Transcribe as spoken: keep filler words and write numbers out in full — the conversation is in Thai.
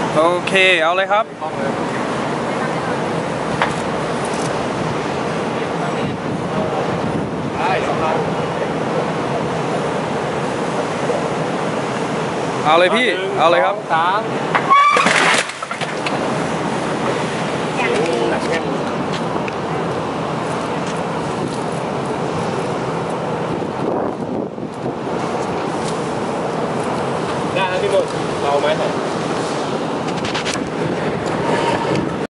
โอเคเอาเลยครับเอาเลยพี่เอาเลยครับสามได้ครับพี่หมดเราไหมครับ